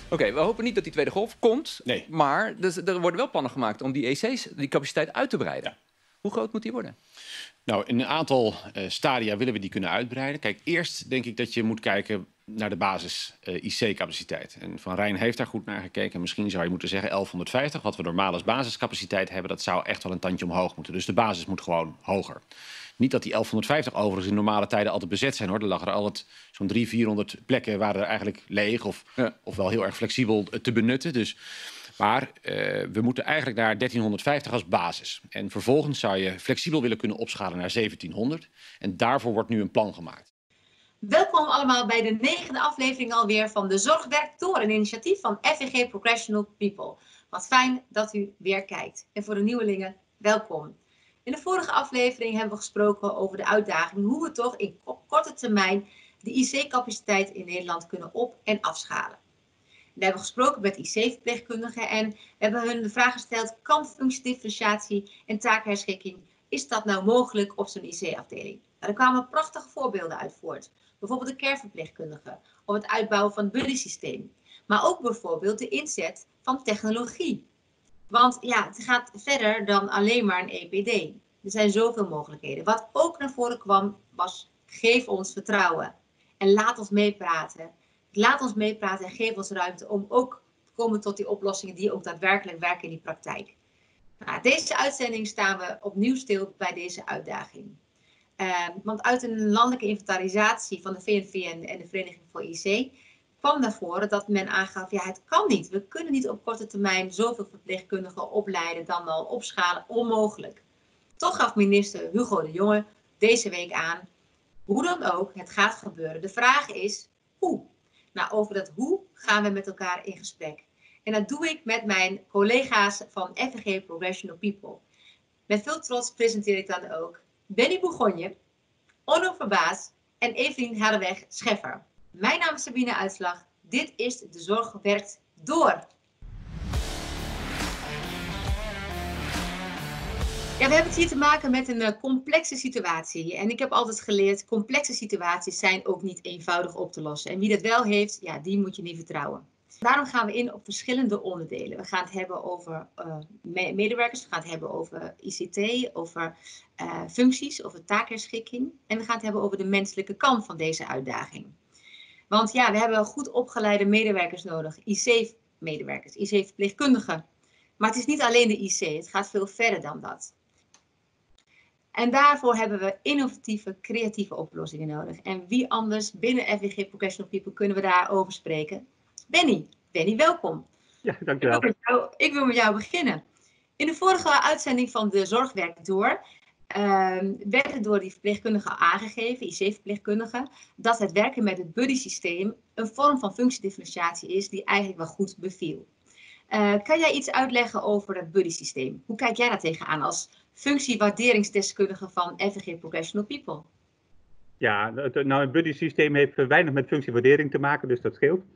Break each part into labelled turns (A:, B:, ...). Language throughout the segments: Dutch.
A: Oké, we hopen niet dat die tweede golf komt.
B: Nee.
A: Maar er worden wel plannen gemaakt om die EC's, die capaciteit uit te breiden.
B: Ja.
A: Hoe groot moet die worden?
B: Nou, in een aantal stadia willen we die kunnen uitbreiden. Kijk, eerst denk ik dat je moet kijken naar de basis IC-capaciteit. En Van Rijn heeft daar goed naar gekeken. Misschien zou je moeten zeggen 1150, wat we normaal als basiscapaciteit hebben. Dat zou echt wel een tandje omhoog moeten. Dus de basis moet gewoon hoger. Niet dat die 1150 overigens in normale tijden altijd bezet zijn, hoor. Er lagen er altijd zo'n 300-400 plekken waren er eigenlijk leeg of wel heel erg flexibel te benutten. Dus, maar we moeten eigenlijk naar 1350 als basis. En vervolgens zou je flexibel willen kunnen opschalen naar 1700. En daarvoor wordt nu een plan gemaakt.
C: Welkom allemaal bij de 9e aflevering alweer van de Zorg werkt door, een initiatief van FVG Progressional People. Wat fijn dat u weer kijkt. En voor de nieuwelingen, welkom. In de vorige aflevering hebben we gesproken over de uitdaging hoe we toch in korte termijn de IC-capaciteit in Nederland kunnen op- en afschalen. We hebben gesproken met IC-verpleegkundigen en we hebben hun de vraag gesteld: kan functiedifferentiatie en taakherschikking, is dat nou mogelijk op zo'n IC-afdeling? Nou, er kwamen prachtige voorbeelden uit voort. Bijvoorbeeld de care-verpleegkundige of het uitbouwen van het buddy-systeem. Maar ook bijvoorbeeld de inzet van technologie. Want ja, het gaat verder dan alleen maar een EPD. Er zijn zoveel mogelijkheden. Wat ook naar voren kwam was: geef ons vertrouwen en laat ons meepraten. Laat ons meepraten en geef ons ruimte om ook te komen tot die oplossingen die ook daadwerkelijk werken in die praktijk. Nou, deze uitzending staan we opnieuw stil bij deze uitdaging. Want uit een landelijke inventarisatie van de VNV en de Vereniging voor IC kwam naar voren dat men aangaf: ja, het kan niet. We kunnen niet op korte termijn zoveel verpleegkundigen opleiden, dan wel opschalen, onmogelijk. Toch gaf minister Hugo de Jonge deze week aan: hoe dan ook, het gaat gebeuren. De vraag is hoe. Nou, over dat hoe gaan we met elkaar in gesprek. En dat doe ik met mijn collega's van FVG Progressional People. Met veel trots presenteer ik dan ook Benny Bourgogne, Onno Verbaas en Evelien Hardeweg-Scheffer. Mijn naam is Sabine Uitslag. Dit is De Zorg werkt door. Ja, we hebben het hier te maken met een complexe situatie. En ik heb altijd geleerd: complexe situaties zijn ook niet eenvoudig op te lossen. En wie dat wel heeft, ja, die moet je niet vertrouwen. Daarom gaan we in op verschillende onderdelen. We gaan het hebben over medewerkers, we gaan het hebben over ICT, over functies, over taakherschikking. En we gaan het hebben over de menselijke kant van deze uitdaging. Want ja, we hebben goed opgeleide medewerkers nodig, IC-medewerkers, IC-verpleegkundigen. Maar het is niet alleen de IC, het gaat veel verder dan dat. En daarvoor hebben we innovatieve, creatieve oplossingen nodig. En wie anders binnen FVG Progressional People kunnen we daarover spreken? Benny, welkom.
D: Ja, dankjewel.
C: Ik wil met jou beginnen. In de vorige uitzending van De Zorg werkt door werd het door die verpleegkundigen aangegeven, IC-verpleegkundigen, dat het werken met het buddy-systeem een vorm van functiedifferentiatie is die eigenlijk wel goed beviel. Kan jij iets uitleggen over het buddy-systeem? Hoe kijk jij daar tegenaan als functiewaarderingsdeskundige van FVG Progressional People?
D: Ja, het buddy-systeem heeft weinig met functiewaardering te maken, dus dat scheelt.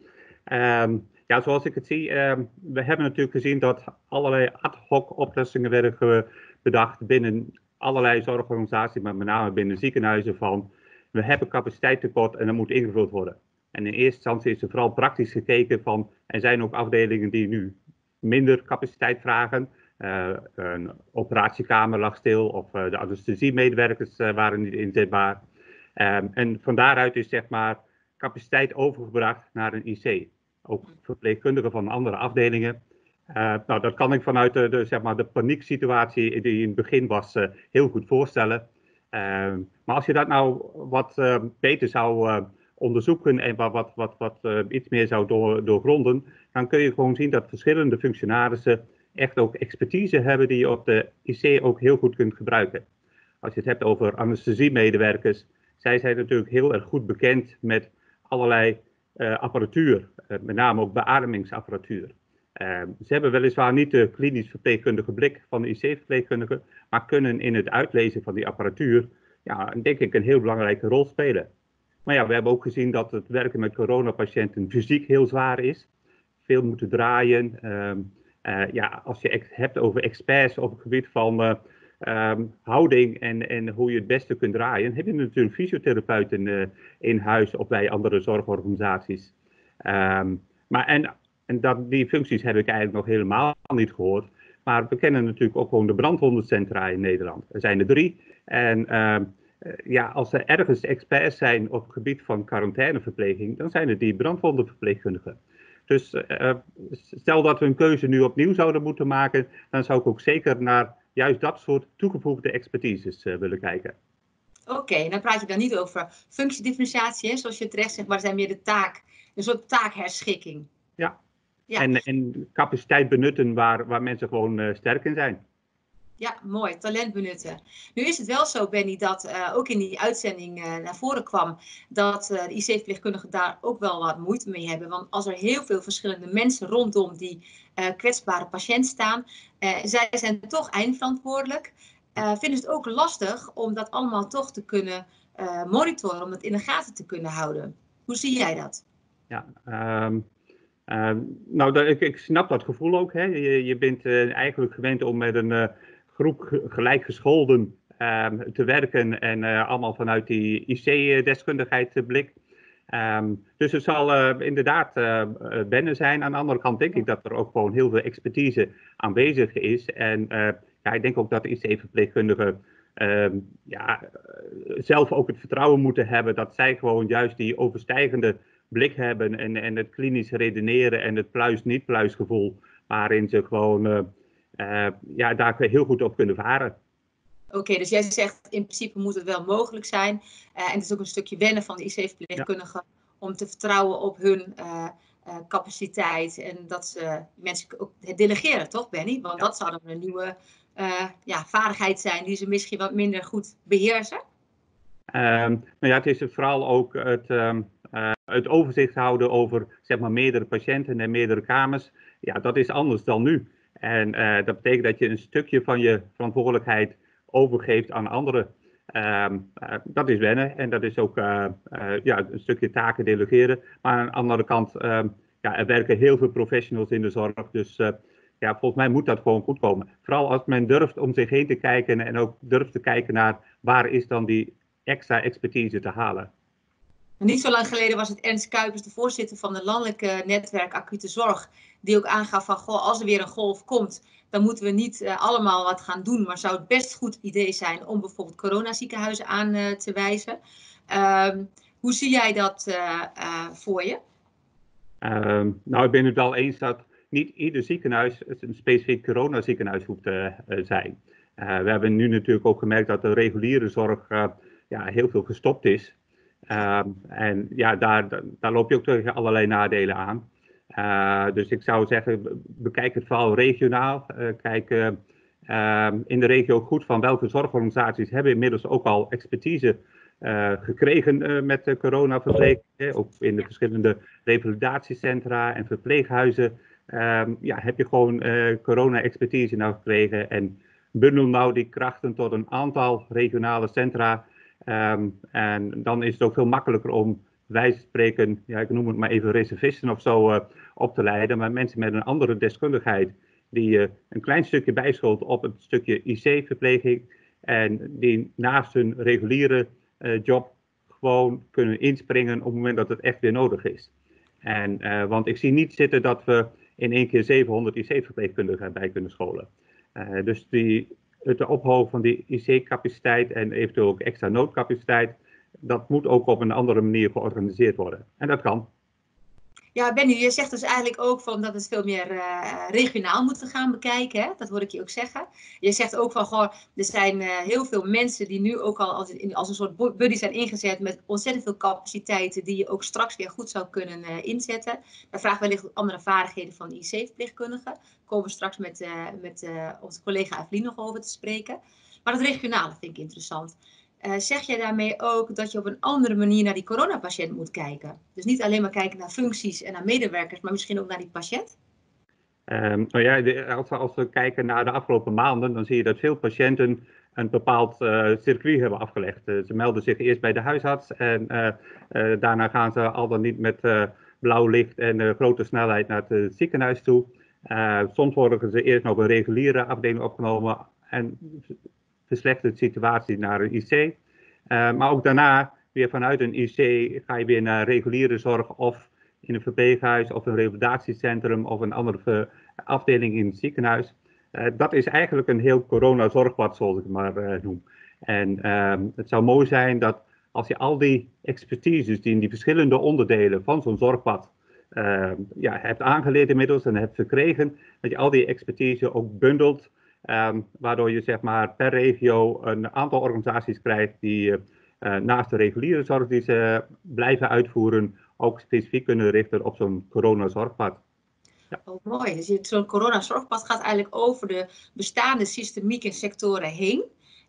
D: Ja, zoals ik het zie, we hebben natuurlijk gezien dat allerlei ad hoc oplossingen werden bedacht binnen allerlei zorgorganisaties, maar met name binnen ziekenhuizen van: we hebben capaciteitstekort en dat moet ingevuld worden. En in eerste instantie is er vooral praktisch gekeken van: er zijn ook afdelingen die nu minder capaciteit vragen. Een operatiekamer lag stil of de anesthesiemedewerkers waren niet inzetbaar. En van daaruit is zeg maar capaciteit overgebracht naar een IC. Ook verpleegkundigen van andere afdelingen. Nou, dat kan ik vanuit de panieksituatie die in het begin was heel goed voorstellen. Maar als je dat nou wat beter zou onderzoeken en wat iets meer zou doorgronden, dan kun je gewoon zien dat verschillende functionarissen echt ook expertise hebben die je op de IC ook heel goed kunt gebruiken. Als je het hebt over anesthesiemedewerkers, zij zijn natuurlijk heel erg goed bekend met allerlei apparatuur, met name ook beademingsapparatuur. Ze hebben weliswaar niet de klinisch verpleegkundige blik van de IC-verpleegkundige, maar kunnen in het uitlezen van die apparatuur, ja, denk ik, een heel belangrijke rol spelen. Maar ja, we hebben ook gezien dat het werken met coronapatiënten fysiek heel zwaar is. Veel moeten draaien. Ja, als je het hebt over experts op het gebied van houding en hoe je het beste kunt draaien, heb je natuurlijk fysiotherapeuten in huis of bij andere zorgorganisaties. Maar En die functies heb ik eigenlijk nog helemaal niet gehoord. Maar we kennen natuurlijk ook gewoon de brandwondencentra in Nederland. Er zijn er 3. En als er ergens experts zijn op het gebied van quarantaineverpleging, dan zijn het die brandwondenverpleegkundigen. Dus stel dat we een keuze nu opnieuw zouden moeten maken, dan zou ik ook zeker naar juist dat soort toegevoegde expertises willen kijken.
C: Oké, dan praat je dan niet over functiedifferentiatie, zoals je terecht zegt, maar het zijn meer een soort taakherschikking.
D: Ja,
C: Ja.
D: En capaciteit benutten waar mensen gewoon sterk in zijn.
C: Ja, mooi. Talent benutten. Nu is het wel zo, Benny, dat ook in die uitzending naar voren kwam dat de IC-verpleegkundigen daar ook wel wat moeite mee hebben. Want als er heel veel verschillende mensen rondom die kwetsbare patiënt staan, zij zijn toch eindverantwoordelijk, vinden ze het ook lastig om dat allemaal toch te kunnen monitoren, om het in de gaten te kunnen houden. Hoe zie jij dat?
D: Ja, ik snap dat gevoel ook. Hè. Je bent eigenlijk gewend om met een groep gelijkgescholden te werken en allemaal vanuit die IC-deskundigheid blik. Dus het zal inderdaad wennen zijn. Aan de andere kant denk ik dat er ook gewoon heel veel expertise aanwezig is. En ik denk ook dat de IC-verpleegkundigen zelf ook het vertrouwen moeten hebben dat zij gewoon juist die overstijgende blik hebben en het klinisch redeneren en het pluis-niet-pluis gevoel, waarin ze gewoon daar heel goed op kunnen varen.
C: Oké, dus jij zegt in principe moet het wel mogelijk zijn. En het is ook een stukje wennen van de IC-verpleegkundigen om te vertrouwen op hun capaciteit. En dat ze mensen ook het delegeren, toch Benny? Want dat zou dan een nieuwe vaardigheid zijn die ze misschien wat minder goed beheersen.
D: Het is vooral ook het overzicht houden over zeg maar meerdere patiënten en meerdere kamers. Ja, dat is anders dan nu. En dat betekent dat je een stukje van je verantwoordelijkheid overgeeft aan anderen. Dat is wennen en dat is ook een stukje taken delegeren. Maar aan de andere kant, er werken heel veel professionals in de zorg. Dus volgens mij moet dat gewoon goed komen. Vooral als men durft om zich heen te kijken en ook durft te kijken naar waar is dan die extra expertise te halen.
C: Niet zo lang geleden was het Ernst Kuipers, de voorzitter van het landelijke netwerk acute zorg, die ook aangaf van, als er weer een golf komt, dan moeten we niet allemaal wat gaan doen, maar zou het best goed idee zijn om bijvoorbeeld coronaziekenhuizen aan te wijzen. Hoe zie jij dat voor je?
D: Ik ben het wel eens dat niet ieder ziekenhuis een specifiek coronaziekenhuis hoeft te zijn. We hebben nu natuurlijk ook gemerkt dat de reguliere zorg heel veel gestopt is. Daar loop je ook tegen allerlei nadelen aan. Dus ik zou zeggen, bekijk het vooral regionaal. Kijk in de regio goed van welke zorgorganisaties hebben inmiddels ook al expertise gekregen met coronaverpleging. Ook in de verschillende revalidatiecentra en verpleeghuizen heb je gewoon corona-expertise nou gekregen. En bundel nou die krachten tot een aantal regionale centra. En dan is het ook veel makkelijker om, wij spreken, ik noem het maar even reservisten of zo, op te leiden. Maar mensen met een andere deskundigheid die een klein stukje bijscholt op het stukje IC-verpleging. En die naast hun reguliere job gewoon kunnen inspringen op het moment dat het echt weer nodig is. Want ik zie niet zitten dat we in één keer 700 IC-verpleegkundigen bij kunnen scholen. Dus het ophogen van die IC-capaciteit en eventueel ook extra noodcapaciteit, dat moet ook op een andere manier georganiseerd worden. En dat kan.
C: Ja, Benny, je zegt dus eigenlijk ook van dat het veel meer regionaal moeten gaan bekijken. Hè? Dat hoor ik je ook zeggen. Je zegt ook van, er zijn heel veel mensen die nu ook al als een soort buddy zijn ingezet met ontzettend veel capaciteiten die je ook straks weer goed zou kunnen inzetten. Daar vragen wellicht ook andere vaardigheden van IC-verpleegkundigen. Daar komen we straks met onze collega Evelien nog over te spreken. Maar het regionale vind ik interessant. Zeg jij daarmee ook dat je op een andere manier naar die coronapatiënt moet kijken? Dus niet alleen maar kijken naar functies en naar medewerkers, maar misschien ook naar die patiënt?
D: Als we kijken naar de afgelopen maanden, dan zie je dat veel patiënten een bepaald circuit hebben afgelegd. Ze melden zich eerst bij de huisarts en daarna gaan ze al dan niet met blauw licht en grote snelheid naar het ziekenhuis toe. Soms worden ze eerst nog een reguliere afdeling opgenomen en verslechtert de situatie naar een IC. Maar ook daarna weer vanuit een IC ga je weer naar reguliere zorg of in een verpleeghuis of een revalidatiecentrum of een andere afdeling in het ziekenhuis. Dat is eigenlijk een heel coronazorgpad, zoals ik het maar noem. En het zou mooi zijn dat als je al die expertises die in die verschillende onderdelen van zo'n zorgpad hebt aangeleerd inmiddels en hebt verkregen, dat je al die expertise ook bundelt, waardoor je zeg maar per regio een aantal organisaties krijgt die naast de reguliere zorg die ze blijven uitvoeren, ook specifiek kunnen richten op zo'n coronazorgpad.
C: Ja. Oh, mooi. Dus zo'n coronazorgpad gaat eigenlijk over de bestaande systemiek en sectoren heen.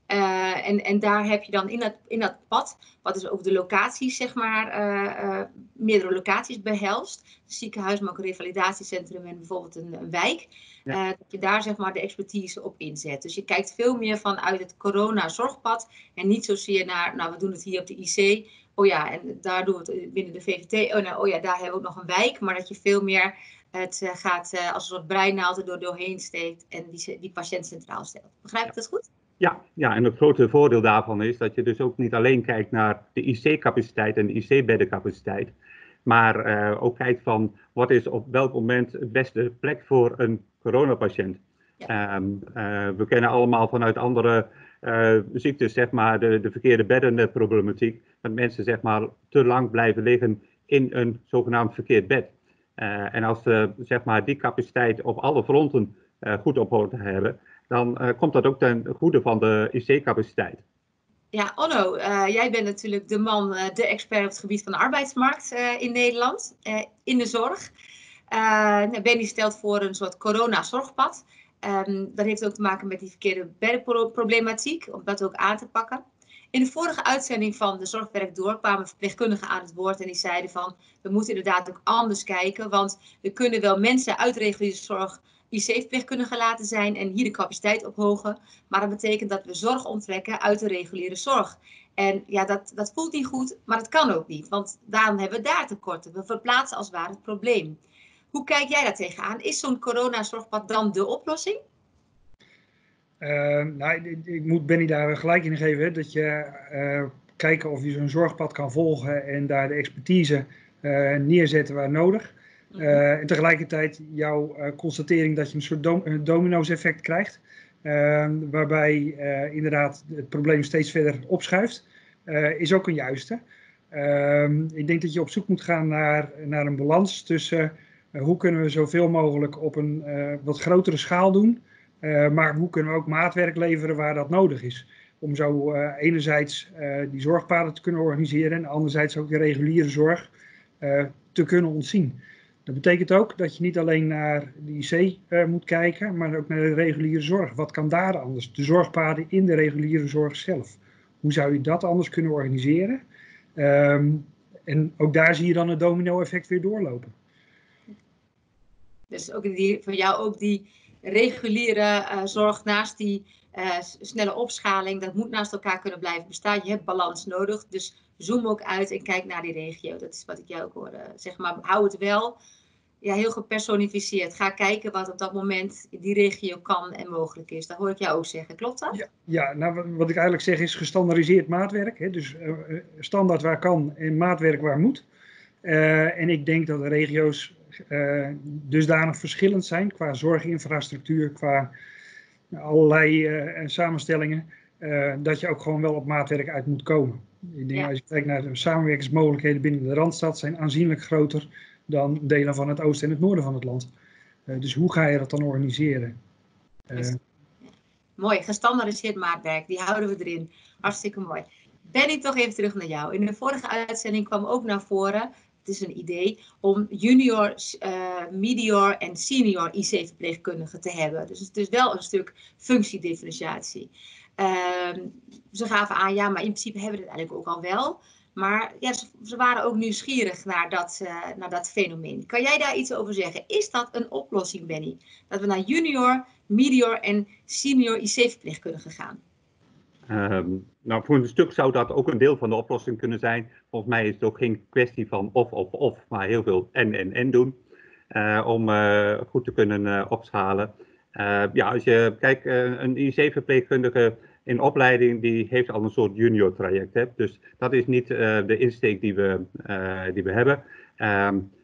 C: En daar heb je dan in dat pad, wat dus ook de locaties, zeg maar, meerdere locaties behelst. Een ziekenhuis, maar ook een revalidatiecentrum en bijvoorbeeld een wijk. Ja. Dat je daar zeg maar de expertise op inzet. Dus je kijkt veel meer vanuit het coronazorgpad en niet zozeer naar, nou we doen het hier op de IC. Oh ja, en daar doen we het binnen de VVT. Oh ja, daar hebben we ook nog een wijk. Maar dat je veel meer het gaat als een soort breinaald er doorheen steekt en die patiënt centraal stelt. Begrijp ik dat goed?
D: Ja, en het grote voordeel daarvan is dat je dus ook niet alleen kijkt naar de IC-capaciteit en de IC-beddencapaciteit, maar ook kijkt van wat is op welk moment het beste plek voor een coronapatiënt. Ja. We kennen allemaal vanuit andere ziektes zeg maar de verkeerde beddenproblematiek, dat mensen zeg maar te lang blijven liggen in een zogenaamd verkeerd bed. En als zeg maar die capaciteit op alle fronten goed op orde hebben, dan komt dat ook ten goede van de IC-capaciteit. Ja,
C: Onno, jij bent natuurlijk de man, de expert op het gebied van de arbeidsmarkt in Nederland, in de zorg. Benny stelt voor een soort coronazorgpad. Dat heeft ook te maken met die verkeerde beddenproblematiek, om dat ook aan te pakken. In de vorige uitzending van de Zorgwerk Door kwamen verpleegkundigen aan het woord en die zeiden van, we moeten inderdaad ook anders kijken, want we kunnen wel mensen uit reguliere zorg IC-verpleegkundigen laten zijn en hier de capaciteit ophogen. Maar dat betekent dat we zorg onttrekken uit de reguliere zorg. En ja, dat voelt niet goed, maar dat kan ook niet. Want daarom hebben we daar tekorten. We verplaatsen als het ware het probleem. Hoe kijk jij daar tegenaan? Is zo'n coronazorgpad dan de oplossing?
E: Ik moet Benny daar gelijk in geven. Hè, dat je kijken of je zo'n zorgpad kan volgen en daar de expertise neerzetten waar nodig. En tegelijkertijd jouw constatering dat je een soort domino's effect krijgt. Waarbij inderdaad het probleem steeds verder opschuift. Is ook een juiste. Ik denk dat je op zoek moet gaan naar een balans tussen hoe kunnen we zoveel mogelijk op een wat grotere schaal doen. Maar hoe kunnen we ook maatwerk leveren waar dat nodig is. Om zo enerzijds die zorgpaden te kunnen organiseren en anderzijds ook de reguliere zorg te kunnen ontzien. Dat betekent ook dat je niet alleen naar de IC moet kijken, maar ook naar de reguliere zorg. Wat kan daar anders? De zorgpaden in de reguliere zorg zelf. Hoe zou je dat anders kunnen organiseren? En ook daar zie je dan het domino-effect weer doorlopen.
C: Dus ook voor jou ook die reguliere zorg naast die snelle opschaling, dat moet naast elkaar kunnen blijven bestaan. Je hebt balans nodig, dus zoom ook uit en kijk naar die regio. Dat is wat ik jou ook hoorde. Zeg maar, hou het wel heel gepersonificeerd. Ga kijken wat op dat moment in die regio kan en mogelijk is. Dat hoor ik jou ook zeggen. Klopt dat?
E: Ja, nou, wat ik eigenlijk zeg is gestandaardiseerd maatwerk. Hè? Dus standaard waar kan en maatwerk waar moet. En ik denk dat de regio's dusdanig verschillend zijn qua zorginfrastructuur, qua allerlei samenstellingen, dat je ook gewoon wel op maatwerk uit moet komen. Ik denk, als je kijkt naar de samenwerkingsmogelijkheden binnen de Randstad, zijn aanzienlijk groter dan delen van het oosten en het noorden van het land. Dus hoe ga je dat dan organiseren?
C: Mooi, gestandaardiseerd maatwerk, die houden we erin. Hartstikke mooi. Benny, toch even terug naar jou. In de vorige uitzending kwam ook naar voren, het is een idee, om junior, medior en senior IC-verpleegkundigen te hebben. Dus het is wel een stuk functiedifferentiatie. Ze gaven aan, ja, maar in principe hebben we het eigenlijk ook al wel. Maar ja, ze waren ook nieuwsgierig naar dat fenomeen. Kan jij daar iets over zeggen? Is dat een oplossing, Benny? Dat we naar junior, medior en senior IC-verpleegkundigen gaan?
D: Nou, voor een stuk zou dat ook een deel van de oplossing kunnen zijn. Volgens mij is het ook geen kwestie van of, maar heel veel en doen. Om goed te kunnen opschalen. Als je kijkt, een IC-verpleegkundige in opleiding, die heeft al een soort junior traject. Hè? Dus dat is niet de insteek die we hebben.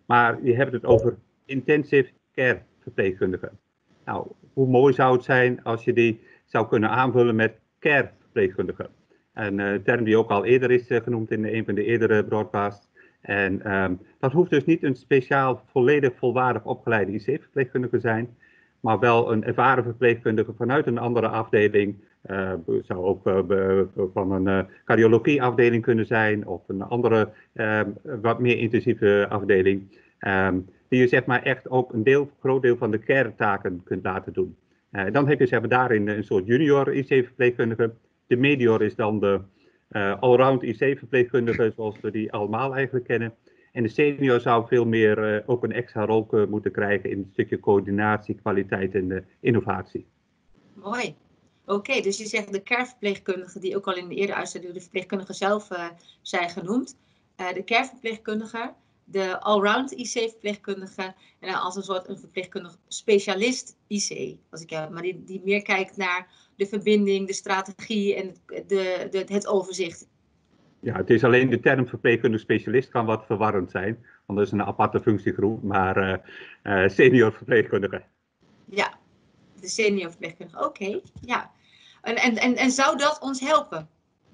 D: Maar je hebt het over intensive care verpleegkundigen. Nou, hoe mooi zou het zijn als je die zou kunnen aanvullen met care verpleegkundigen. Een term die ook al eerder is genoemd in een van de eerdere broadcasts. En dat hoeft dus niet een speciaal volledig volwaardig opgeleide IC-verpleegkundige zijn, maar wel een ervaren verpleegkundige vanuit een andere afdeling. Zou ook van een cardiologieafdeling kunnen zijn of een andere wat meer intensieve afdeling. Die je zeg maar echt ook een groot deel van de care-taken kunt laten doen. Dan heb je zeg maar daarin een soort junior IC-verpleegkundige. De medior is dan de allround IC-verpleegkundige zoals we die allemaal eigenlijk kennen. En de senior zou veel meer ook een extra rol moeten krijgen in het stukje coördinatie, kwaliteit en innovatie.
C: Mooi. Oké, dus je zegt de care-verpleegkundigen die ook al in de eerdere uitzending door de verpleegkundigen zelf zijn genoemd. De care-verpleegkundige, de allround IC-verpleegkundige en dan als een soort een verpleegkundig specialist IC. Maar die meer kijkt naar de verbinding, de strategie en het overzicht.
D: Ja, het is alleen de term verpleegkundig specialist kan wat verwarrend zijn, want dat is een aparte functiegroep, maar senior verpleegkundige.
C: Ja, de senior verpleegkundige, oké. Ja. En zou dat ons helpen?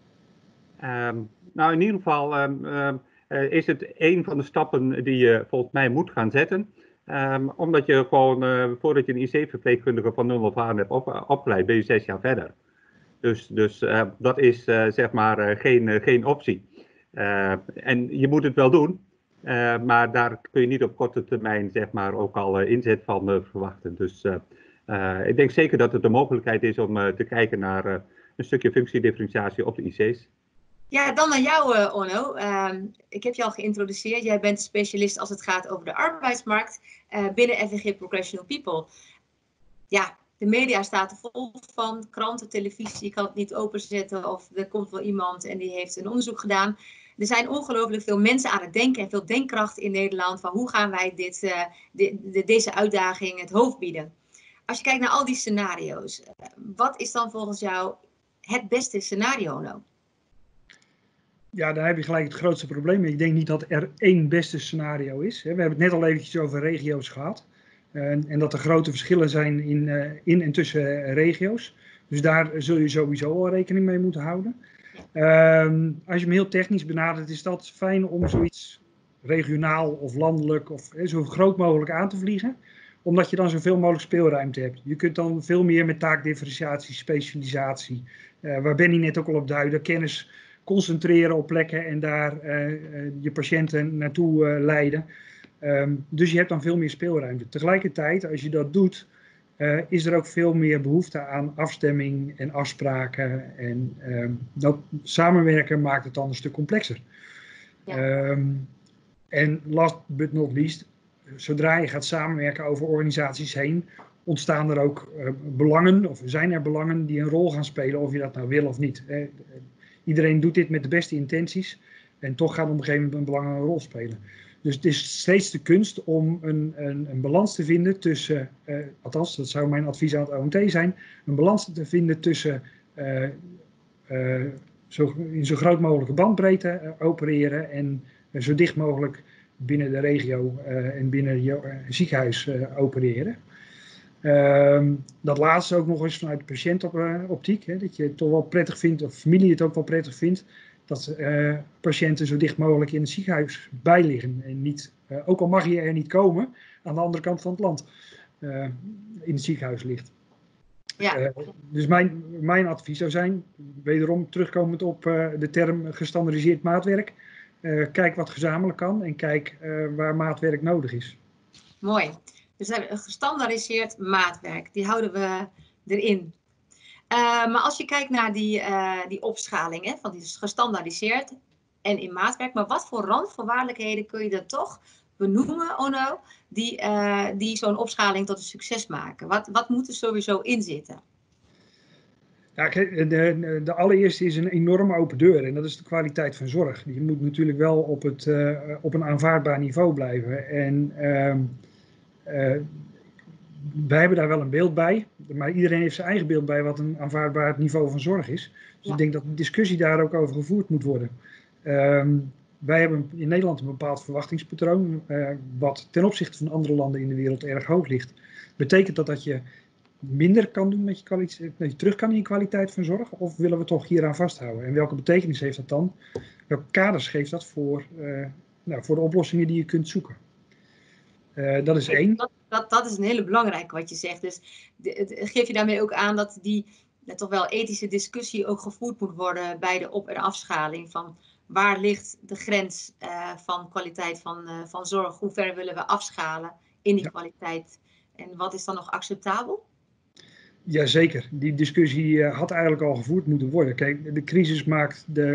D: Nou, in ieder geval is het een van de stappen die je volgens mij moet gaan zetten. Omdat je gewoon, voordat je een IC-verpleegkundige van 0 af aan hebt opgeleid, ben je 6 jaar verder. Dus dat is zeg maar geen optie. En je moet het wel doen, maar daar kun je niet op korte termijn zeg maar ook al inzet van verwachten. Dus ik denk zeker dat het de mogelijkheid is om te kijken naar een stukje functiedifferentiatie op de IC's.
C: Ja, dan naar jou, Onno. Ik heb je al geïntroduceerd. Jij bent specialist als het gaat over de arbeidsmarkt binnen FNG Progressional People. Ja, de media staat er vol van, kranten, televisie, je kan het niet openzetten of er komt wel iemand en die heeft een onderzoek gedaan. Er zijn ongelooflijk veel mensen aan het denken en veel denkkracht in Nederland van hoe gaan wij deze uitdaging het hoofd bieden. Als je kijkt naar al die scenario's, wat is dan volgens jou het beste scenario nou?
E: Ja, daar heb je gelijk het grootste probleem. Ik denk niet dat er één beste scenario is. We hebben het net al eventjes over regio's gehad. En dat er grote verschillen zijn in en tussen regio's. Dus daar zul je sowieso al rekening mee moeten houden. Als je hem heel technisch benadert, is dat fijn om zoiets regionaal of landelijk of zo groot mogelijk aan te vliegen. Omdat je dan zoveel mogelijk speelruimte hebt. Je kunt dan veel meer met taakdifferentiatie, specialisatie. Waar Benny net ook al op duidde, kennis concentreren op plekken en daar je patiënten naartoe leiden. Dus je hebt dan veel meer speelruimte. Tegelijkertijd, als je dat doet, is er ook veel meer behoefte aan afstemming en afspraken. En dat samenwerken maakt het dan een stuk complexer. Ja. En last but not least, zodra je gaat samenwerken over organisaties heen, ontstaan er ook belangen, of zijn er belangen die een rol gaan spelen, of je dat nou wil of niet. Iedereen doet dit met de beste intenties en toch gaat op een gegeven moment een belangrijke rol spelen. Dus het is steeds de kunst om een balans te vinden tussen, althans dat zou mijn advies aan het OMT zijn, een balans te vinden tussen in zo groot mogelijke bandbreedte opereren en zo dicht mogelijk binnen de regio en binnen je ziekenhuis opereren. Dat laatste ook nog eens vanuit de patiëntoptiek, dat je het toch wel prettig vindt, of familie het ook wel prettig vindt, dat patiënten zo dicht mogelijk in het ziekenhuis bijliggen. En niet, ook al mag je er niet komen, aan de andere kant van het land in het ziekenhuis ligt. Ja. Dus mijn advies zou zijn, wederom terugkomend op de term gestandaardiseerd maatwerk, kijk wat gezamenlijk kan en kijk waar maatwerk nodig is.
C: Mooi. Dus we hebben een gestandaardiseerd maatwerk, die houden we erin. Maar als je kijkt naar die opschaling, hè, van die is gestandaardiseerd en in maatwerk, maar wat voor randvoorwaardelijkheden kun je dan toch benoemen, Onno, die zo'n opschaling tot een succes maken? Wat moet er sowieso in zitten?
E: Ja, de allereerste is een enorme open deur en dat is de kwaliteit van zorg. Je moet natuurlijk wel op een aanvaardbaar niveau blijven. En wij hebben daar wel een beeld bij, maar iedereen heeft zijn eigen beeld bij wat een aanvaardbaar niveau van zorg is. Dus ja. Ik denk dat de discussie daar ook over gevoerd moet worden. wij hebben in Nederland een bepaald verwachtingspatroon, wat ten opzichte van andere landen in de wereld erg hoog ligt. Betekent dat je minder kan doen met je kwaliteit, dat je terug kan in je kwaliteit van zorg, of willen we toch hieraan vasthouden? En welke betekenis heeft dat dan? Welke kaders geeft dat voor de oplossingen die je kunt zoeken? Dat is één.
C: Dat is een hele belangrijke wat je zegt. Dus geef je daarmee ook aan dat die toch wel ethische discussie ook gevoerd moet worden bij de op- en afschaling van waar ligt de grens van kwaliteit van zorg? Hoe ver willen we afschalen in die kwaliteit? En wat is dan nog acceptabel?
E: Jazeker, die discussie had eigenlijk al gevoerd moeten worden. Kijk, de crisis maakt de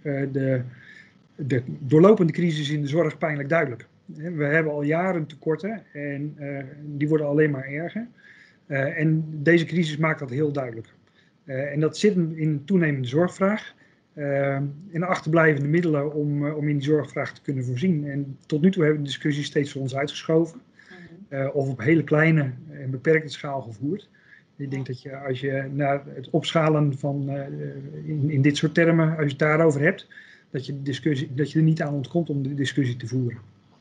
E: doorlopende crisis in de zorg pijnlijk duidelijk. We hebben al jaren tekorten en die worden alleen maar erger. En deze crisis maakt dat heel duidelijk. En dat zit in een toenemende zorgvraag en achterblijvende middelen om in die zorgvraag te kunnen voorzien. En tot nu toe hebben we de discussie steeds voor ons uitgeschoven of op hele kleine en beperkte schaal gevoerd. Ik denk dat je, als je naar het opschalen van in dit soort termen, als je het daarover hebt, dat je er niet aan ontkomt om de discussie te voeren.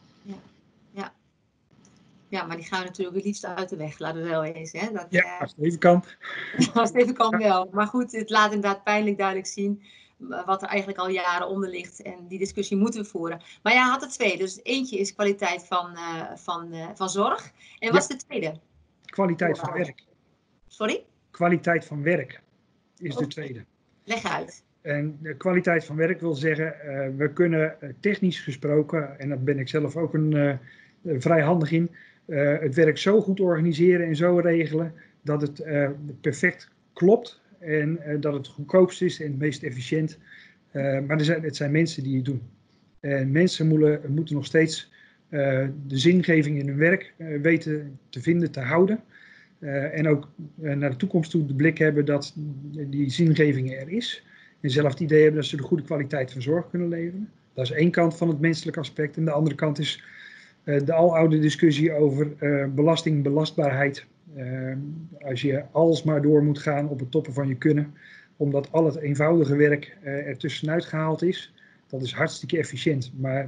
C: Ja, maar die gaan we natuurlijk het liefst uit de weg, laten we wel eens. Hè?
E: Als het even kan.
C: Als het even kan wel. Maar goed, het laat inderdaad pijnlijk duidelijk zien wat er eigenlijk al jaren onder ligt. En die discussie moeten we voeren. Maar ja, had er twee. Dus eentje is kwaliteit van zorg. En wat is de tweede?
E: Kwaliteit van werk.
C: Sorry?
E: Kwaliteit van werk is de tweede.
C: Leg uit.
E: En de kwaliteit van werk wil zeggen, we kunnen technisch gesproken, en daar ben ik zelf ook vrij handig in, het werk zo goed organiseren en zo regelen dat het perfect klopt en dat het goedkoopst is en het meest efficiënt. Maar het zijn mensen die het doen. En mensen moeten nog steeds de zingeving in hun werk weten te vinden, te houden. En ook naar de toekomst toe de blik hebben dat die zingeving er is. En zelf het idee hebben dat ze de goede kwaliteit van zorg kunnen leveren. Dat is één kant van het menselijke aspect. En de andere kant is de aloude discussie over belasting, belastbaarheid. Als je alsmaar door moet gaan op het toppen van je kunnen, omdat al het eenvoudige werk er tussenuit gehaald is, dat is hartstikke efficiënt. Maar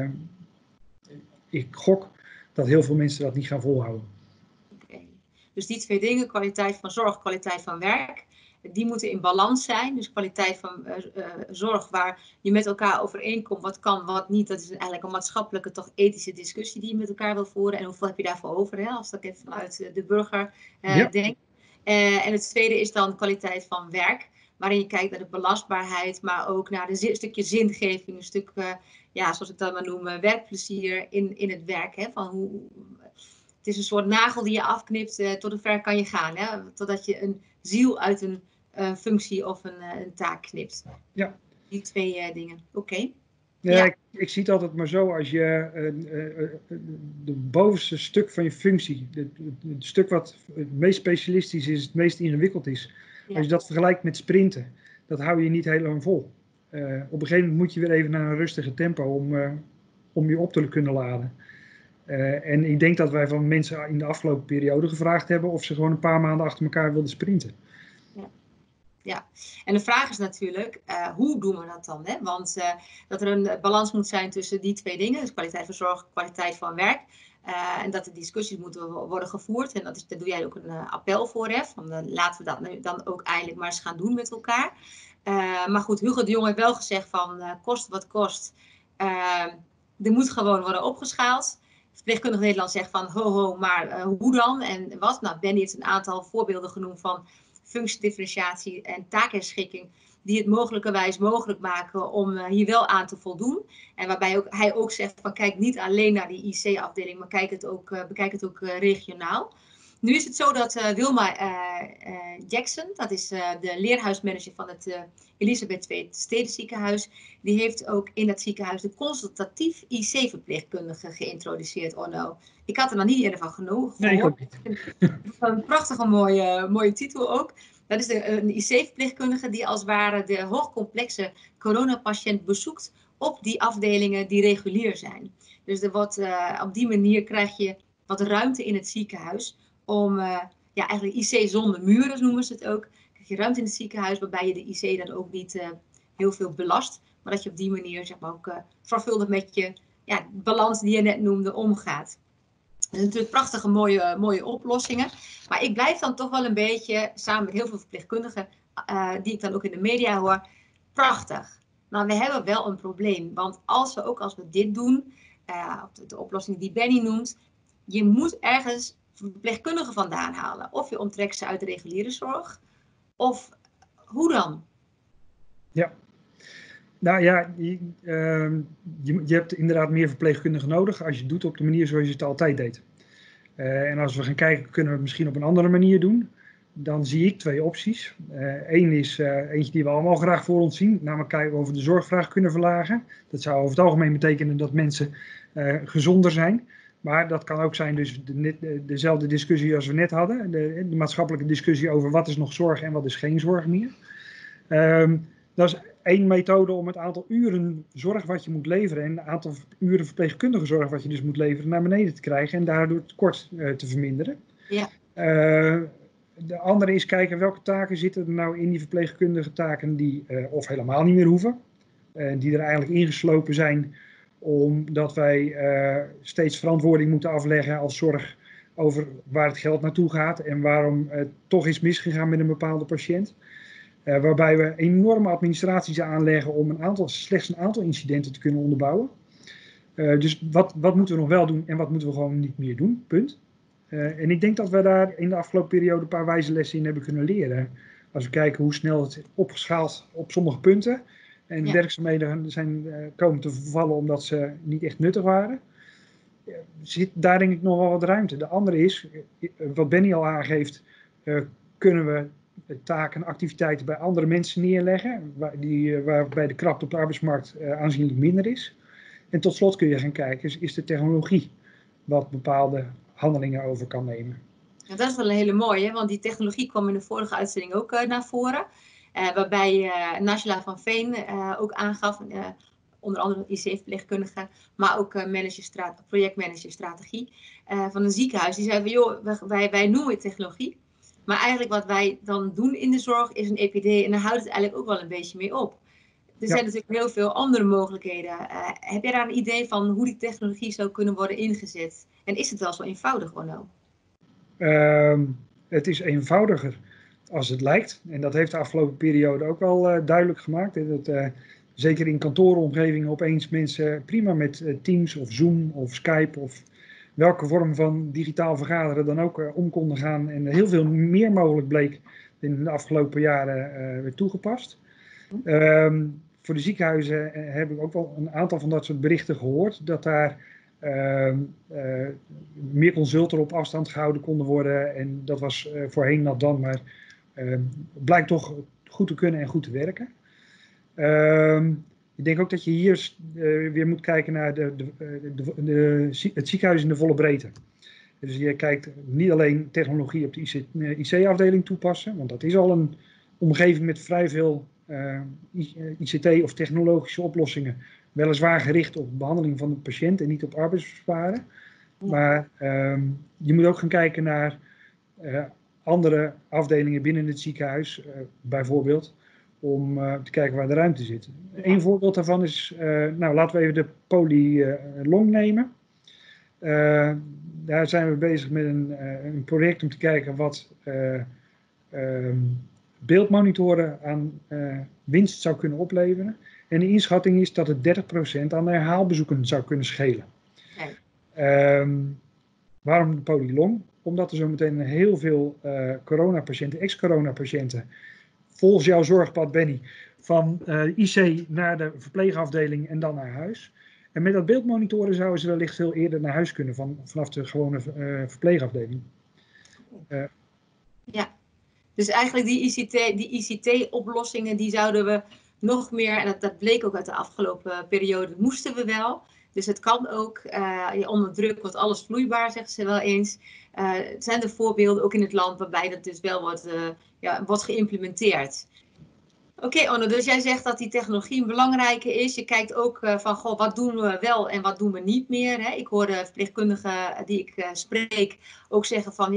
E: ik gok dat heel veel mensen dat niet gaan volhouden.
C: Okay. Dus die twee dingen, kwaliteit van zorg, kwaliteit van werk, die moeten in balans zijn. Dus kwaliteit van zorg waar je met elkaar overeenkomt wat kan, wat niet. Dat is eigenlijk een maatschappelijke, toch ethische discussie die je met elkaar wil voeren. En hoeveel heb je daarvoor over, hè? Als dat even vanuit de burger denkt. En het tweede is dan kwaliteit van werk. Waarin je kijkt naar de belastbaarheid, maar ook naar een stukje zingeving. Een stuk, zoals ik dat maar noem, werkplezier in het werk. Hè? Het is een soort nagel die je afknipt, tot hoe ver kan je gaan. Hè? Totdat je een ziel uit een functie of een taak knipt.
E: Ja.
C: Die twee dingen. Oké.
E: Ja. Ik zie het altijd maar zo, als je de bovenste stuk van je functie, het stuk wat het meest specialistisch is, het meest ingewikkeld is, als je dat vergelijkt met sprinten, dat hou je niet heel lang vol. Op een gegeven moment moet je weer even naar een rustige tempo om je op te kunnen laden. En ik denk dat wij van mensen in de afgelopen periode gevraagd hebben of ze gewoon een paar maanden achter elkaar wilden sprinten.
C: Ja, en de vraag is natuurlijk, hoe doen we dat dan? Hè? Want dat er een balans moet zijn tussen die twee dingen, dus kwaliteit van zorg, kwaliteit van werk. En dat de discussies moeten worden gevoerd. En daar doe jij ook een appel voor, hè? Van, laten we dat nu dan ook eindelijk maar eens gaan doen met elkaar. Maar goed, Hugo de Jong heeft wel gezegd van kost wat kost. Er moet gewoon worden opgeschaald. Verpleegkundig Nederland zegt van maar hoe dan en wat? Nou, Benny heeft een aantal voorbeelden genoemd van functiedifferentiatie en taakherschikking die het mogelijkerwijs mogelijk maken om hier wel aan te voldoen. En waarbij hij ook zegt van kijk niet alleen naar die IC-afdeling, maar bekijk het ook regionaal. Nu is het zo dat Wilma Jackson, dat is de leerhuismanager van het Elisabeth II Stedenziekenhuis, die heeft ook in dat ziekenhuis de consultatief IC-verpleegkundige geïntroduceerd, Onno. Ik had er nog niet eerder van gehoord.
E: Nee, ik ook niet.
C: Een prachtige mooie titel ook. Dat is een IC-verpleegkundige die als het ware de hoogcomplexe coronapatiënt bezoekt op die afdelingen die regulier zijn. Dus op die manier krijg je wat ruimte in het ziekenhuis om, eigenlijk IC zonder muren noemen ze het ook. Krijg je ruimte in het ziekenhuis waarbij je de IC dan ook niet heel veel belast. Maar dat je op die manier zeg maar, ook zorgvuldig met je balans die je net noemde omgaat. Dat zijn natuurlijk prachtige mooie oplossingen. Maar ik blijf dan toch wel een beetje, samen met heel veel verpleegkundigen, die ik dan ook in de media hoor, prachtig. Maar we hebben wel een probleem. Want als we dit doen, de oplossing die Benny noemt, je moet ergens verpleegkundigen vandaan halen. Of je onttrekt ze uit de reguliere zorg. Of hoe dan?
E: Ja. Nou ja, je hebt inderdaad meer verpleegkundigen nodig als je het doet op de manier zoals je het altijd deed. En als we gaan kijken, kunnen we het misschien op een andere manier doen. Dan zie ik 2 opties. Eén is eentje die we allemaal graag voor ons zien. Namelijk kijken of we de zorgvraag kunnen verlagen. Dat zou over het algemeen betekenen dat mensen gezonder zijn. Maar dat kan ook zijn dus dezelfde discussie als we net hadden. De maatschappelijke discussie over wat is nog zorg en wat is geen zorg meer. Dat is 1 methode om het aantal uren zorg wat je moet leveren en het aantal uren verpleegkundige zorg wat je dus moet leveren naar beneden te krijgen en daardoor het tekort te verminderen.
C: Ja.
E: De andere is kijken welke taken zitten er nou in die verpleegkundige taken die of helemaal niet meer hoeven. Die er eigenlijk ingeslopen zijn omdat wij steeds verantwoording moeten afleggen als zorg over waar het geld naartoe gaat en waarom het toch is misgegaan met een bepaalde patiënt. Waarbij we enorme administraties aanleggen om slechts een aantal incidenten te kunnen onderbouwen. Dus wat moeten we nog wel doen en wat moeten we gewoon niet meer doen, punt. En ik denk dat we daar in de afgelopen periode een paar wijze lessen in hebben kunnen leren. Als we kijken hoe snel het opgeschaald op sommige punten. En werkzaamheden zijn komen te vervallen omdat ze niet echt nuttig waren. Zit daar denk ik nog wel wat ruimte. De andere is, wat Benny al aangeeft, kunnen we taken en activiteiten bij andere mensen neerleggen, waarbij de krapte op de arbeidsmarkt aanzienlijk minder is. En tot slot kun je gaan kijken, is de technologie wat bepaalde handelingen over kan nemen.
C: Ja, dat is wel een hele mooie, want die technologie kwam in de vorige uitzending ook naar voren. Waarbij Najla van Veen ook aangaf, onder andere IC-verpleegkundige, maar ook projectmanager strategie van een ziekenhuis. Die zei van, joh, wij noemen het technologie. Maar eigenlijk wat wij dan doen in de zorg is een EPD en daar houdt het eigenlijk ook wel een beetje mee op. Er zijn natuurlijk heel veel andere mogelijkheden. Heb jij daar een idee van hoe die technologie zou kunnen worden ingezet? En is het wel zo eenvoudig, Onno?
E: Het is eenvoudiger als het lijkt. En dat heeft de afgelopen periode ook wel duidelijk gemaakt. Dat, zeker in kantooromgevingen opeens mensen prima met Teams of Zoom of Skype of welke vorm van digitaal vergaderen dan ook om konden gaan. En heel veel meer mogelijk bleek in de afgelopen jaren weer toegepast. Voor de ziekenhuizen heb ik ook wel een aantal van dat soort berichten gehoord. Dat daar meer consulten op afstand gehouden konden worden. En dat was voorheen nog dan, maar blijkt toch goed te kunnen en goed te werken. Ik denk ook dat je hier weer moet kijken naar het ziekenhuis in de volle breedte. Dus je kijkt niet alleen technologie op de IC-afdeling toepassen, want dat is al een omgeving met vrij veel ICT of technologische oplossingen. Weliswaar gericht op behandeling van de patiënt en niet op arbeidsbesparen. Maar je moet ook gaan kijken naar andere afdelingen binnen het ziekenhuis, bijvoorbeeld, om te kijken waar de ruimte zit. Een voorbeeld daarvan is, laten we even de polylong nemen. Daar zijn we bezig met een project om te kijken wat beeldmonitoren aan winst zou kunnen opleveren. En de inschatting is dat het 30% aan de herhaalbezoeken zou kunnen schelen. Waarom de polylong? Omdat er zometeen heel veel coronapatiënten, ex-coronapatiënten, volgens jouw zorgpad, Benny, van IC naar de verpleegafdeling en dan naar huis. En met dat beeldmonitoren zouden ze wellicht veel eerder naar huis kunnen vanaf de gewone verpleegafdeling.
C: Ja, dus eigenlijk die ICT-oplossingen, die zouden we nog meer, en dat bleek ook uit de afgelopen periode, moesten we wel. Dus het kan ook, onder druk wordt alles vloeibaar, zeggen ze wel eens. Het zijn er voorbeelden ook in het land waarbij dat dus wel wordt geïmplementeerd. Oké, Onno, dus jij zegt dat die technologie een belangrijke is. Je kijkt ook van, wat doen we wel en wat doen we niet meer. Hè? Ik hoor de verpleegkundigen die ik spreek ook zeggen van,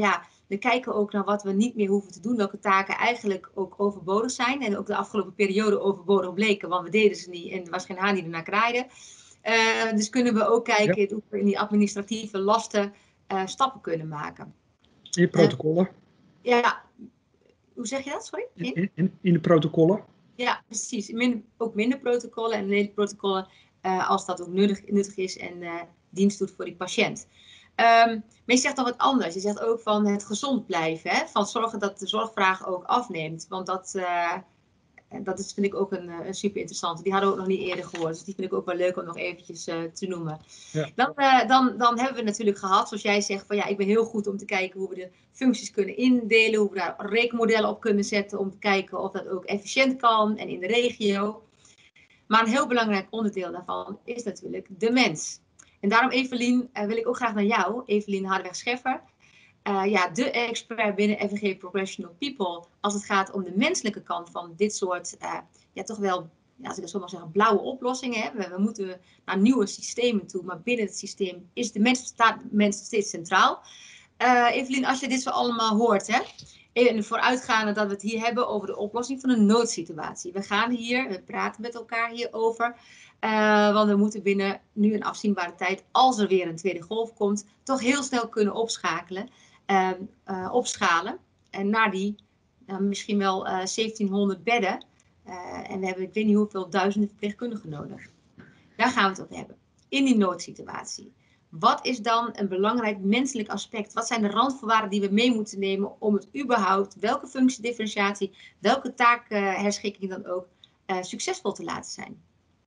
C: We kijken ook naar wat we niet meer hoeven te doen. Welke taken eigenlijk ook overbodig zijn. En ook de afgelopen periode overbodig bleken. Want we deden ze niet en er was geen haan die ernaar kraaide. Dus kunnen we ook kijken hoe we in die administratieve lasten stappen kunnen maken.
E: In de protocollen.
C: Ja, hoe zeg je dat? Sorry?
E: In de protocollen.
C: Ja, precies. Ook minder protocollen en meer protocollen als dat ook nuttig is en dienst doet voor die patiënt. Maar je zegt nog wat anders. Je zegt ook van het gezond blijven. Hè? Van zorgen dat de zorgvraag ook afneemt. Want dat is, vind ik ook een super interessante. Die hadden we ook nog niet eerder gehoord. Dus die vind ik ook wel leuk om nog eventjes te noemen. Ja. Dan hebben we natuurlijk gehad, zoals jij zegt, van ja, ik ben heel goed om te kijken hoe we de functies kunnen indelen. Hoe we daar rekenmodellen op kunnen zetten om te kijken of dat ook efficiënt kan en in de regio. Maar een heel belangrijk onderdeel daarvan is natuurlijk de mens. En daarom, Evelien, wil ik ook graag naar jou, Evelien Hardeweg-Scheffer. De expert binnen FNG Professional People als het gaat om de menselijke kant van dit soort, toch wel, als ik het zo mag zeggen, blauwe oplossingen. Hè. We moeten naar nieuwe systemen toe, maar binnen het systeem is de mens steeds centraal. Evelien, als je dit zo allemaal hoort, hè, en vooruitgaande dat we het hier hebben over de oplossing van een noodsituatie. We praten met elkaar hierover. Want we moeten binnen nu een afzienbare tijd, als er weer een tweede golf komt, toch heel snel kunnen opschalen. En naar die misschien wel 1700 bedden. En we hebben, ik weet niet hoeveel duizenden verpleegkundigen nodig. Daar gaan we het over hebben. In die noodsituatie. Wat is dan een belangrijk menselijk aspect? Wat zijn de randvoorwaarden die we mee moeten nemen om het überhaupt, welke functiedifferentiatie, welke taakherschikking dan ook, succesvol te laten zijn?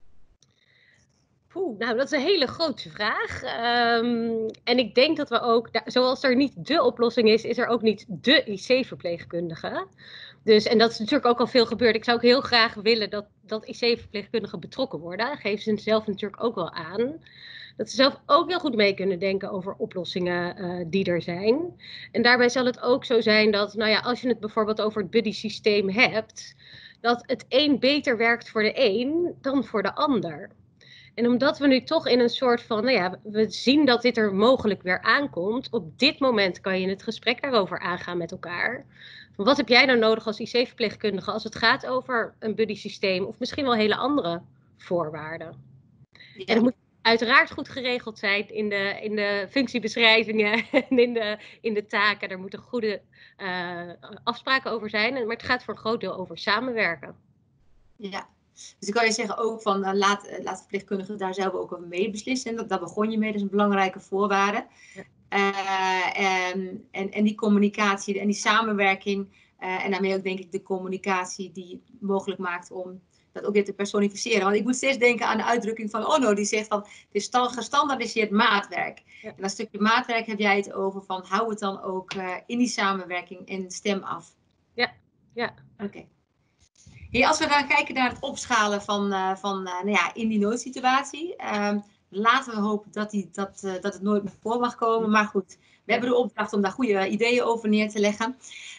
F: Nou, dat is een hele grote vraag. En ik denk dat we ook, zoals er niet de oplossing is, is er ook niet de IC-verpleegkundige. Dus, en dat is natuurlijk ook al veel gebeurd. Ik zou ook heel graag willen dat IC-verpleegkundigen betrokken worden. Dat geven ze zelf natuurlijk ook wel aan. Dat ze zelf ook heel goed mee kunnen denken over oplossingen die er zijn. En daarbij zal het ook zo zijn dat, als je het bijvoorbeeld over het buddy-systeem hebt, dat het een beter werkt voor de een dan voor de ander. En omdat we nu toch in een soort van, we zien dat dit er mogelijk weer aankomt. Op dit moment kan je het gesprek daarover aangaan met elkaar. Wat heb jij nou nodig als IC-verpleegkundige als het gaat over een buddy-systeem of misschien wel hele andere voorwaarden? Ja. En het moet uiteraard goed geregeld zijn in de functiebeschrijvingen en in de taken. Er moeten goede afspraken over zijn, maar het gaat voor een groot deel over samenwerken. Ja.
C: Dus ik kan je zeggen ook van laat verpleegkundigen daar zelf ook over mee beslissen. Daar begon je mee, dat is een belangrijke voorwaarde. Ja. En die communicatie en die samenwerking en daarmee ook denk ik de communicatie die het mogelijk maakt om dat ook weer te personificeren. Want ik moet steeds denken aan de uitdrukking van Onno, die zegt van het is gestandaardiseerd maatwerk. Ja. En dat stukje maatwerk heb jij het over van hou het dan ook in die samenwerking en stem af.
F: Ja.
C: Oké. Hey, als we dan kijken naar het opschalen van in die noodsituatie. Laten we hopen dat het nooit meer voor mag komen. Maar goed, we hebben de opdracht om daar goede ideeën over neer te leggen.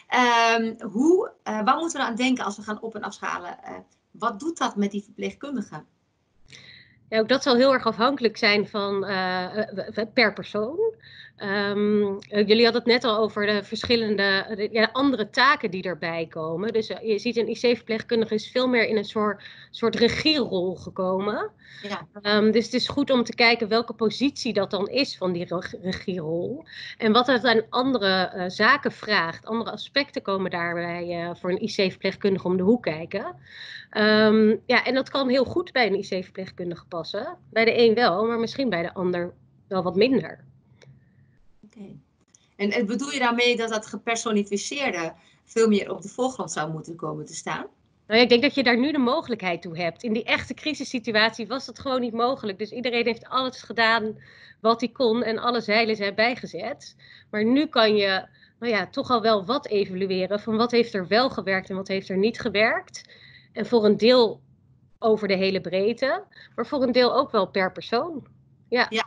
C: Waar moeten we aan denken als we gaan op- en afschalen? Wat doet dat met die verpleegkundigen?
F: Ja, ook dat zal heel erg afhankelijk zijn van per persoon. Jullie hadden het net al over de verschillende andere taken die erbij komen. Dus je ziet een IC-verpleegkundige is veel meer in een soort regierol gekomen. Ja. Dus het is goed om te kijken welke positie dat dan is van die regierol. En wat het aan andere zaken vraagt. Andere aspecten komen daarbij voor een IC-verpleegkundige om de hoek kijken. En dat kan heel goed bij een IC-verpleegkundige passen. Bij de een wel, maar misschien bij de ander wel wat minder.
C: Okay. En bedoel je daarmee dat dat gepersonificeerde veel meer op de voorgrond zou moeten komen te staan?
F: Nou, ik denk dat je daar nu de mogelijkheid toe hebt. In die echte crisissituatie was dat gewoon niet mogelijk. Dus iedereen heeft alles gedaan wat hij kon en alle zeilen zijn bijgezet. Maar nu kan je toch al wel wat evalueren van wat heeft er wel gewerkt en wat heeft er niet gewerkt. En voor een deel over de hele breedte, maar voor een deel ook wel per persoon. Ja.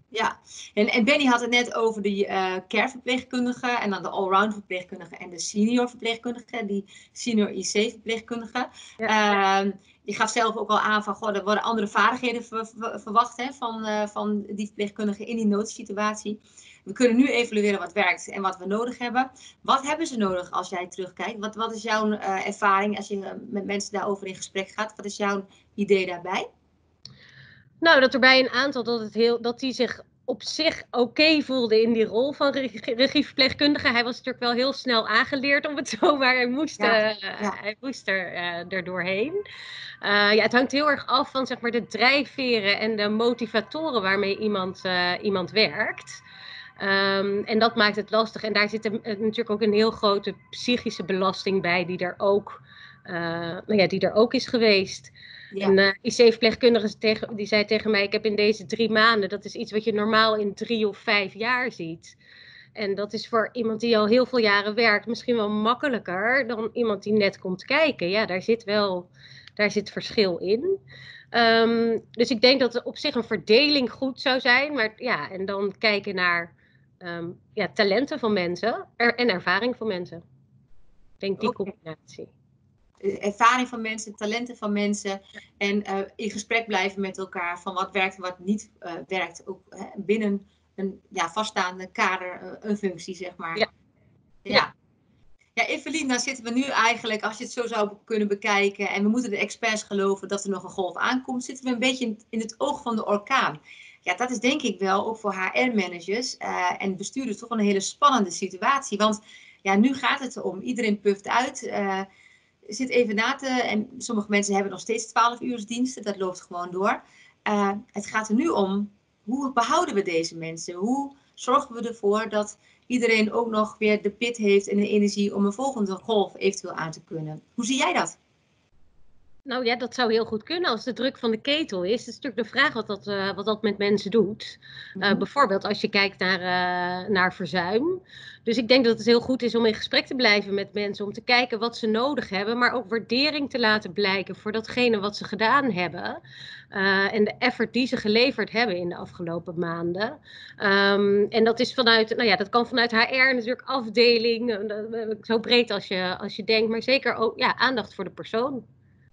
C: Ja, en Benny had het net over die care-verpleegkundige en dan de allround verpleegkundige en de senior verpleegkundige, die senior IC-verpleegkundige.
F: Ja.
C: Je gaf zelf ook al aan van, goh, er worden andere vaardigheden verwacht hè, van die verpleegkundige in die noodsituatie. We kunnen nu evalueren wat werkt en wat we nodig hebben. Wat hebben ze nodig als jij terugkijkt? Wat is jouw ervaring als je met mensen daarover in gesprek gaat? Wat is jouw idee daarbij?
F: Nou, dat er bij een aantal dat die zich op zich oké voelde in die rol van regieverpleegkundige. Hij was natuurlijk wel heel snel aangeleerd om het zo, maar hij moest er doorheen. Het hangt heel erg af van zeg maar, de drijfveren en de motivatoren waarmee iemand werkt. En dat maakt het lastig. En daar zit natuurlijk ook een heel grote psychische belasting bij die er ook is geweest. Ja. Een IC-verpleegkundige die zei tegen mij, ik heb in deze 3 maanden, dat is iets wat je normaal in 3 of 5 jaar ziet. En dat is voor iemand die al heel veel jaren werkt misschien wel makkelijker dan iemand die net komt kijken. Ja, daar zit verschil in. Dus ik denk dat op zich een verdeling goed zou zijn. Maar ja, en dan kijken naar talenten van mensen en ervaring van mensen. Ik denk die combinatie.
C: Ervaring van mensen, talenten van mensen en in gesprek blijven met elkaar van wat werkt en wat niet werkt. Ook binnen een vaststaande kader, een functie, zeg maar. Ja, Evelien, dan zitten we nu eigenlijk, als je het zo zou kunnen bekijken en we moeten de experts geloven dat er nog een golf aankomt, zitten we een beetje in het oog van de orkaan. Ja, dat is denk ik wel ook voor HR-managers en bestuurders toch een hele spannende situatie. Want ja, nu gaat het erom, iedereen puft uit. Zit even na te, en sommige mensen hebben nog steeds 12-uursdiensten, dat loopt gewoon door. Het gaat er nu om, hoe behouden we deze mensen? Hoe zorgen we ervoor dat iedereen ook nog weer de pit heeft en de energie om een volgende golf eventueel aan te kunnen? Hoe zie jij dat?
F: Nou ja, dat zou heel goed kunnen als de druk van de ketel is. Het is natuurlijk de vraag wat dat met mensen doet. Bijvoorbeeld als je kijkt naar verzuim. Dus ik denk dat het heel goed is om in gesprek te blijven met mensen. Om te kijken wat ze nodig hebben. Maar ook waardering te laten blijken voor datgene wat ze gedaan hebben. En de effort die ze geleverd hebben in de afgelopen maanden. En dat is dat kan vanuit HR natuurlijk afdeling. Zo breed als je denkt. Maar zeker ook aandacht voor de persoon.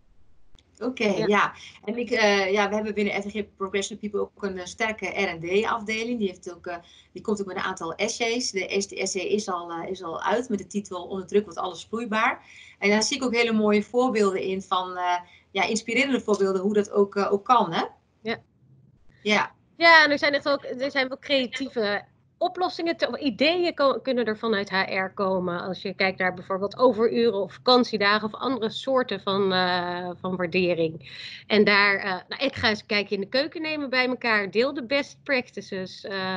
C: Oké, ja. En we hebben binnen FVG Progressional People ook een sterke R&D-afdeling. Die komt ook met een aantal essays. De eerste essay is al uit met de titel Onder druk wordt alles vloeibaar. En daar zie ik ook hele mooie voorbeelden in van inspirerende voorbeelden hoe dat ook kan, hè?
F: Ja, en er zijn wel creatieve oplossingen, ideeën kunnen er vanuit HR komen. Als je kijkt naar bijvoorbeeld overuren of vakantiedagen of andere soorten van waardering. En daar, ik ga eens kijken in de keuken nemen bij elkaar. Deel de best practices.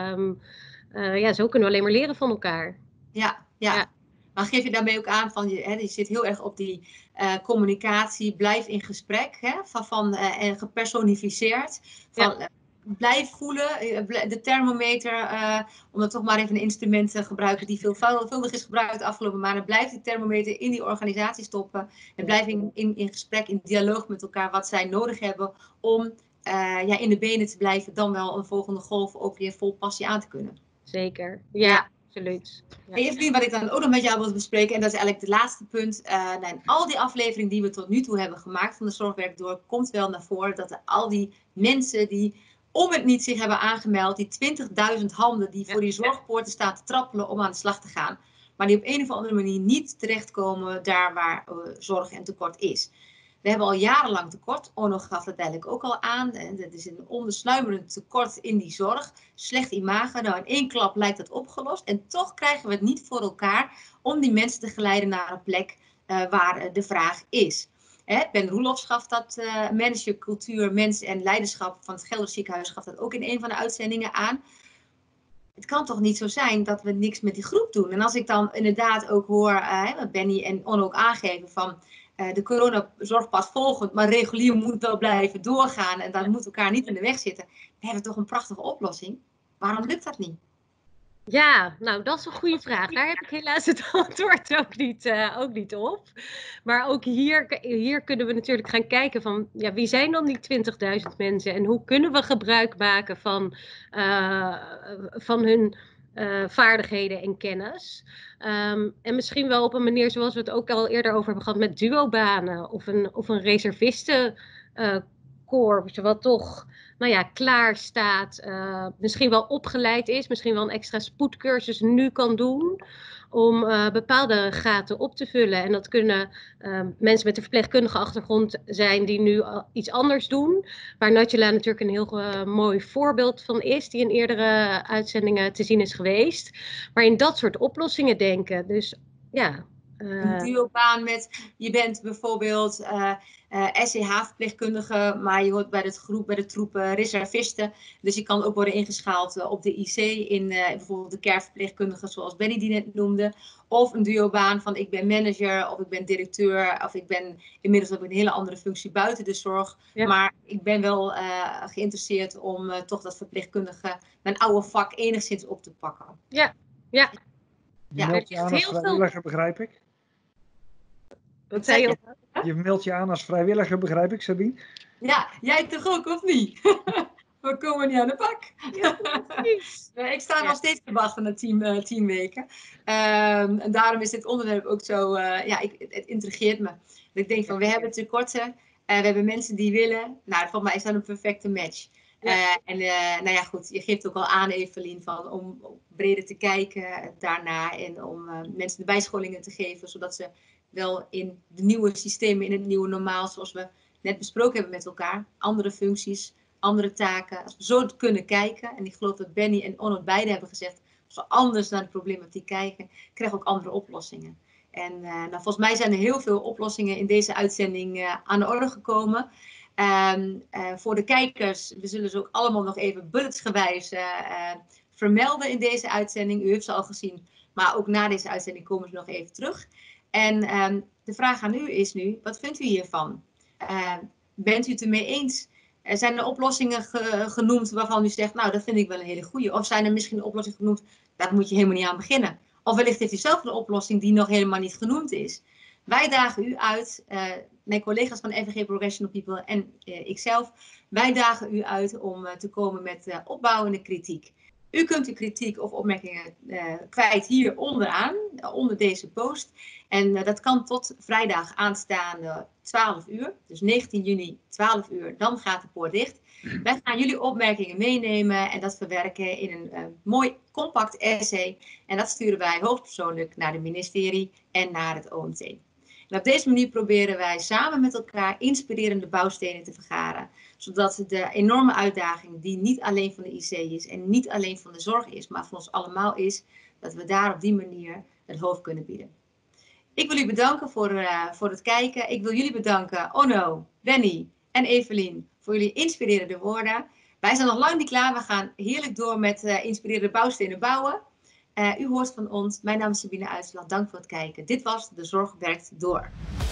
F: Zo kunnen we alleen maar leren van elkaar.
C: Ja. Maar geef je daarmee ook aan van, je zit heel erg op die communicatie, blijf in gesprek, hè, en gepersonificeerd. Blijf voelen, de thermometer, om dan toch maar even een instrument te gebruiken die veelvuldig is gebruikt de afgelopen maanden. Blijf die thermometer in die organisatie stoppen en blijf in gesprek, in dialoog met elkaar wat zij nodig hebben om in de benen te blijven, dan wel een volgende golf ook weer vol passie aan te kunnen.
F: Zeker, ja. Absoluut. Ja.
C: En Evelien, wat ik dan ook nog met jou wil bespreken, en dat is eigenlijk het laatste punt. In al die afleveringen die we tot nu toe hebben gemaakt van de Zorgwerk Door, komt wel naar voren dat er al die mensen die om het niet zich hebben aangemeld, die 20.000 handen die voor die zorgpoorten staan te trappelen om aan de slag te gaan, maar die op een of andere manier niet terechtkomen daar waar zorg en tekort is. We hebben al jarenlang tekort. Onno gaf dat eigenlijk ook al aan. Dat is een ondersluimerend tekort in die zorg. Slecht imago. Nou, in één klap lijkt dat opgelost. En toch krijgen we het niet voor elkaar om die mensen te geleiden naar een plek waar de vraag is. Ben Roelofs gaf dat, manager, cultuur, mens en leiderschap van het Gelder Ziekenhuis gaf dat ook in een van de uitzendingen aan. Het kan toch niet zo zijn dat we niks met die groep doen. En als ik dan inderdaad ook hoor, wat Benny en Onno ook aangeven van de coronazorgpad volgend, maar regulier moet wel blijven doorgaan en dat moet elkaar niet in de weg zitten. We hebben toch een prachtige oplossing. Waarom lukt dat niet?
F: Ja, nou dat is een goede vraag. Daar heb ik helaas het antwoord ook niet op. Maar ook hier kunnen we natuurlijk gaan kijken van, ja, wie zijn dan die 20.000 mensen en hoe kunnen we gebruik maken van hun vaardigheden en kennis. En misschien wel op een manier zoals we het ook al eerder over hebben gehad met duobanen of een reservistenkorps, wat toch klaar staat, misschien wel opgeleid is, misschien wel een extra spoedcursus nu kan doen om bepaalde gaten op te vullen. En dat kunnen mensen met een verpleegkundige achtergrond zijn die nu iets anders doen. Waar Nadjela natuurlijk een heel mooi voorbeeld van is, die in eerdere uitzendingen te zien is geweest. Maar in dat soort oplossingen denken. Dus ja.
C: Een duobaan met, je bent bijvoorbeeld SCH-verpleegkundige, maar je hoort bij de troep reservisten. Dus je kan ook worden ingeschaald op de IC in bijvoorbeeld de care-verpleegkundige, zoals Benny die net noemde. Of een duobaan van ik ben manager, of ik ben directeur, of ik ben inmiddels op een hele andere functie buiten de zorg. Ja. Maar ik ben wel geïnteresseerd om toch dat verpleegkundige, mijn oude vak, enigszins op te pakken.
F: Ja.
E: Je meldt je aan als vrijwilliger, begrijp ik?
F: Wat zei je?
E: Je meldt je aan als vrijwilliger, begrijp ik, Sabine?
C: Ja, jij toch ook, of niet? We komen niet aan de bak. Ja, ik sta nog steeds te wachten na 10 weken. En daarom is dit onderwerp ook zo, het intrigeert me. Ik denk van, we hebben tekorten, we hebben mensen die willen. Nou, voor mij is dat een perfecte match. Ja. Goed, je geeft ook al aan, Evelien, van om breder te kijken daarna en om mensen de bijscholingen te geven, zodat ze wel in de nieuwe systemen, in het nieuwe normaal, zoals we net besproken hebben met elkaar, andere functies, andere taken, als we zo kunnen kijken, en ik geloof dat Benny en Onno beide hebben gezegd, als we anders naar de problematiek kijken, krijgen we ook andere oplossingen. En volgens mij zijn er heel veel oplossingen in deze uitzending aan de orde gekomen. Voor de kijkers, we zullen ze ook allemaal nog even bulletsgewijs vermelden in deze uitzending. U heeft ze al gezien, maar ook na deze uitzending komen ze nog even terug. En de vraag aan u is nu, wat vindt u hiervan? Bent u het ermee eens? Zijn er oplossingen genoemd waarvan u zegt, nou dat vind ik wel een hele goeie? Of zijn er misschien oplossingen genoemd, daar moet je helemaal niet aan beginnen? Of wellicht heeft u zelf een oplossing die nog helemaal niet genoemd is? Wij dagen u uit, mijn collega's van FNG Progressional People en ikzelf, wij dagen u uit om te komen met opbouwende kritiek. U kunt uw kritiek of opmerkingen kwijt hier onderaan, onder deze post. En dat kan tot vrijdag aanstaande 12 uur, dus 19 juni 12 uur, dan gaat de poort dicht. Wij gaan jullie opmerkingen meenemen en dat verwerken in een mooi compact essay. En dat sturen wij hoofdpersoonlijk naar het ministerie en naar het OMT. En op deze manier proberen wij samen met elkaar inspirerende bouwstenen te vergaren. Zodat de enorme uitdaging die niet alleen van de IC is en niet alleen van de zorg is, maar voor ons allemaal is, dat we daar op die manier het hoofd kunnen bieden. Ik wil u bedanken voor het kijken. Ik wil jullie bedanken, Onno, Benny en Evelien, voor jullie inspirerende woorden. Wij zijn nog lang niet klaar. We gaan heerlijk door met inspirerende bouwstenen bouwen. U hoort van ons. Mijn naam is Sabine Uitslag. Dank voor het kijken. Dit was De Zorg Werkt Door.